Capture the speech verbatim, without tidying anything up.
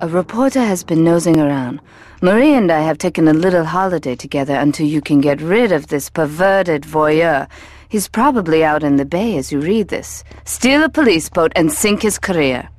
A reporter has been nosing around. Marie and I have taken a little holiday together until you can get rid of this perverted voyeur. He's probably out in the bay as you read this. Steal a police boat and sink his career.